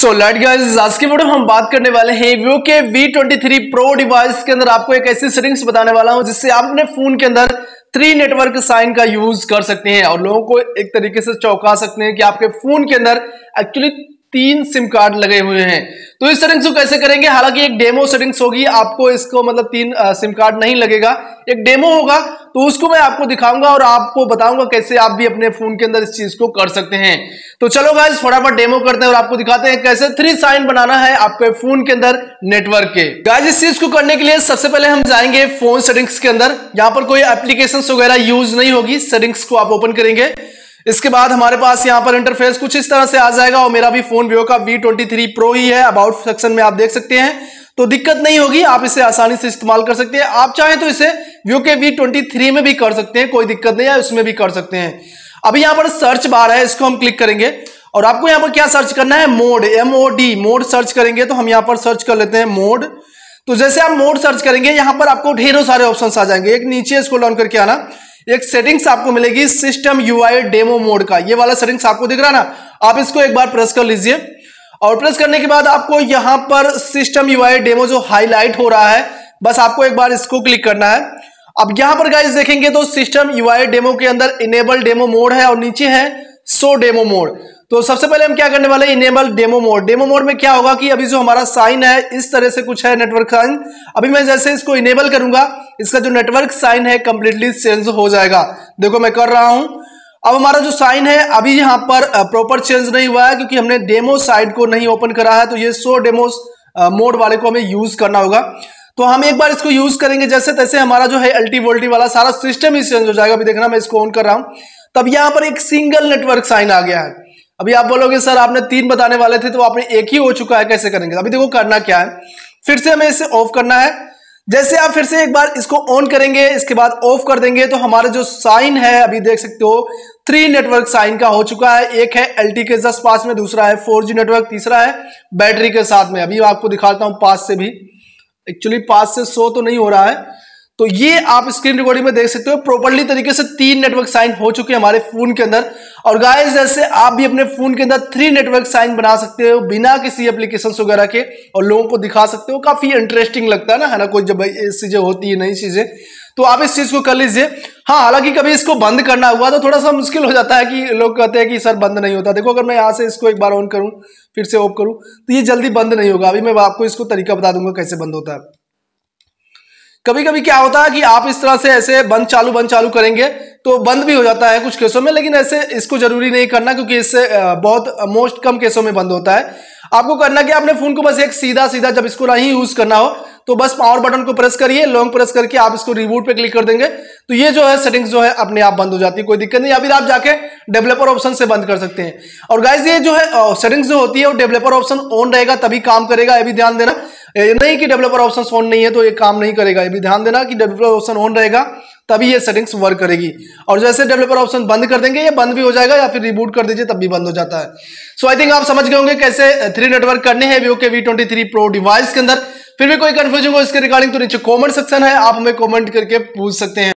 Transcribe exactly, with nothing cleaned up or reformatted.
So let guys, आज की video हम बात करने वाले हैं वीवो के V twenty three pro device के अंदर आपको एक ऐसी सेटिंग्स बताने वाला हूं जिससे आप अपने फोन के अंदर थ्री नेटवर्क साइन का यूज कर सकते हैं और लोगों को एक तरीके से चौंका सकते हैं कि आपके फोन के अंदर एक्चुअली तीन सिम कार्ड लगे हुए हैं। तो इस सेटिंग्स को कैसे करेंगे, हालांकि एक डेमो सेटिंग्स होगी, आपको इसको मतलब तीन आ, सिम कार्ड नहीं लगेगा, एक डेमो होगा तो उसको मैं आपको दिखाऊंगा और आपको बताऊंगा कैसे आप भी अपने फोन के अंदर इस चीज को कर सकते हैं। तो चलो गाइस फटाफट डेमो करते हैं और आपको दिखाते हैं कैसे थ्री साइन बनाना है आपके फोन के अंदर नेटवर्क के। गाइस इस चीज को करने के लिए सबसे पहले हम जाएंगे फोन सेटिंग्स के अंदर, यहाँ पर कोई एप्लीकेशंस वगैरह यूज नहीं होगी, सेटिंग्स को आप ओपन करेंगे। इसके बाद हमारे पास यहाँ पर इंटरफेस कुछ इस तरह से आ जाएगा और मेरा भी फोन वीवो का वी ट्वेंटी थ्री प्रो ही है। अबाउट सेक्शन में आप देख सकते हैं, तो दिक्कत नहीं होगी, आप इसे आसानी से इस्तेमाल कर सकते हैं। आप चाहें तो इसे वीवो के वी ट्वेंटी थ्री में भी कर सकते हैं, कोई दिक्कत नहीं है, उसमें भी कर सकते हैं। अभी यहाँ पर सर्च बार है, इसको हम क्लिक करेंगे और आपको यहाँ पर क्या सर्च करना है, mode, M O D, mode search करेंगे। तो हम यहाँ पर सर्च कर लेते हैं मोड। तो जैसे आप मोड सर्च करेंगे यहाँ पर आपको ढेरों सारे ऑप्शंस आ जाएंगे। एक नीचे इसको डाउन करके आना, एक सेटिंग्स आपको मिलेगी सिस्टम यूआई डेमो मोड का, ये वाला सेटिंग्स आपको दिख रहा है ना, आप इसको एक बार प्रेस कर लीजिए और प्रेस करने के बाद आपको यहां पर सिस्टम यूआई डेमो जो हाईलाइट हो रहा है, बस आपको एक बार इसको क्लिक करना है। अब यहां पर गाइस देखेंगे तो सिस्टम यूआई डेमो के अंदर इनेबल डेमो मोड है और नीचे है शो डेमो मोड। तो सबसे पहले हम क्या करने वाले हैं, enable demo mode. Demo mode में क्या होगा कि अभी जो हमारा साइन है इस तरह से कुछ है नेटवर्क साइन, अभी मैं जैसे इसको इनेबल करूंगा इसका जो नेटवर्क साइन है कंप्लीटली चेंज हो जाएगा। देखो मैं कर रहा हूं, अब हमारा जो साइन है अभी यहाँ पर प्रॉपर चेंज नहीं हुआ है क्योंकि हमने डेमो साइड को नहीं ओपन करा है, तो ये शो डेमो मोड वाले को हमें यूज करना होगा। तो हम एक बार इसको यूज करेंगे, जैसे तैसे हमारा जो है अल्टी वोल्टी वाला सारा सिस्टम ही चेंज हो जाएगा। अभी देखना मैं इसको ऑन कर रहा हूं, तब यहाँ पर एक सिंगल नेटवर्क साइन आ गया है। अभी आप बोलोगे सर आपने तीन बताने वाले थे तो आपने एक ही हो चुका है, कैसे करेंगे। अभी देखो करना क्या है, फिर से हमें इसे ऑफ करना है। जैसे आप फिर से एक बार इसको ऑन करेंगे इसके बाद ऑफ कर देंगे तो हमारा जो साइन है अभी देख सकते हो थ्री नेटवर्क साइन का हो चुका है। एक है एलटी के जस्ट पास में, दूसरा है फोर जी नेटवर्क, तीसरा है बैटरी के साथ में। अभी आपको दिखाता हूं पास से भी, एक्चुअली पास से शो तो नहीं हो रहा है, तो ये आप स्क्रीन रिकॉर्डिंग में देख सकते हो प्रॉपर्ली तरीके से तीन नेटवर्क साइन हो चुके हैं हमारे फोन के अंदर। और गाइस जैसे आप भी अपने फोन के अंदर थ्री नेटवर्क साइन बना सकते हो बिना किसी एप्लीकेशन वगैरह के और लोगों को दिखा सकते हो, काफी इंटरेस्टिंग लगता है ना, है ना, कोई जब चीजें होती है नई चीजें, तो आप इस चीज को कर लीजिए। हाँ हालांकि कभी इसको बंद करना हुआ तो थोड़ा सा मुश्किल हो जाता है कि लोग कहते हैं कि सर बंद नहीं होता। देखो अगर मैं यहाँ से इसको एक बार ऑन करूं फिर से ऑफ करूं तो ये जल्दी बंद नहीं होगा। अभी मैं आपको इसको तरीका बता दूंगा कैसे बंद होता है। कभी कभी क्या होता है कि आप इस तरह से ऐसे बंद चालू बंद चालू करेंगे तो बंद भी हो जाता है कुछ केसों में, लेकिन ऐसे इसको जरूरी नहीं करना क्योंकि इससे बहुत मोस्ट कम केसों में बंद होता है। आपको करना क्या, अपने फोन को बस एक सीधा सीधा जब इसको नहीं यूज करना हो तो बस पावर बटन को प्रेस करिए, लॉन्ग प्रेस करके आप इसको रिबूट पे क्लिक कर देंगे तो ये जो है सेटिंग्स जो है अपने आप बंद हो जाती है, कोई दिक्कत नहीं। अभी आप जाके डेवलपर ऑप्शन से बंद कर सकते हैं। और गाइस ये जो है सेटिंग्स जो होती है वो डेवलपर ऑप्शन ऑन रहेगा तभी काम करेगा, ये भी ध्यान देना, नहीं कि डेवलपर ऑप्शन ऑन नहीं है तो ये काम नहीं करेगा। ये भी ध्यान देना कि डेवलपर ऑप्शन ऑन रहेगा तभी ये सेटिंग्स वर्क करेगी। और जैसे डेवलपर ऑप्शन बंद कर देंगे ये बंद भी हो जाएगा, या फिर रिबूट कर दीजिए तब भी बंद हो जाता है। सो आई थिंक आप समझ गए होंगे कैसे थ्री नेटवर्क करने हैं वीवो के V twenty three pro device के अंदर। फिर भी कोई कंफ्यूजन हो इसके रिगार्डिंग तो नीचे कमेंट सेक्शन है, आप हमें कमेंट करके पूछ सकते हैं।